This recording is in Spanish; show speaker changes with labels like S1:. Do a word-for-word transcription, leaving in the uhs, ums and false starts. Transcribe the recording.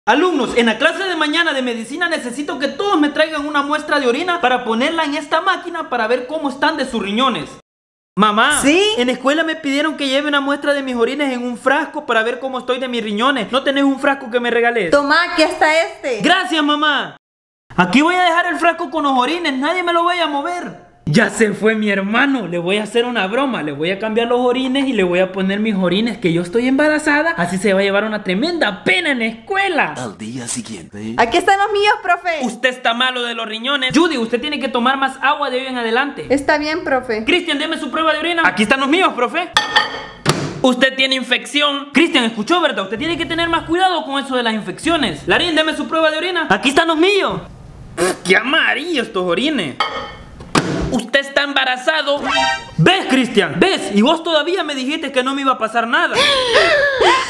S1: Alumnos, en la clase de mañana de medicina necesito que todos me traigan una muestra de orina para ponerla en esta máquina para ver cómo están de sus riñones. Mamá,
S2: ¿sí?
S1: En la escuela me pidieron que lleve una muestra de mis orines en un frasco para ver cómo estoy de mis riñones. ¿No tenés un frasco que me regales?
S2: Toma, aquí está este.
S1: Gracias, mamá. Aquí voy a dejar el frasco con los orines, nadie me lo vaya a mover. Ya se fue mi hermano, le voy a hacer una broma. Le voy a cambiar los orines y le voy a poner mis orines que yo estoy embarazada. Así se va a llevar una tremenda pena en la escuela.
S3: Al día siguiente.
S2: Aquí están los míos, profe.
S1: Usted está malo de los riñones. Judy, usted tiene que tomar más agua de hoy en adelante.
S2: Está bien, profe.
S1: Cristian, deme su prueba de orina. Aquí están los míos, profe. Usted tiene infección. Cristian, escuchó, ¿verdad? Usted tiene que tener más cuidado con eso de las infecciones. Larín, deme su prueba de orina. Aquí están los míos. ¡Qué amarillo estos orines! Usted está embarazado. ¿Ves, Cristian? ¿Ves? Y vos todavía me dijiste que no me iba a pasar nada.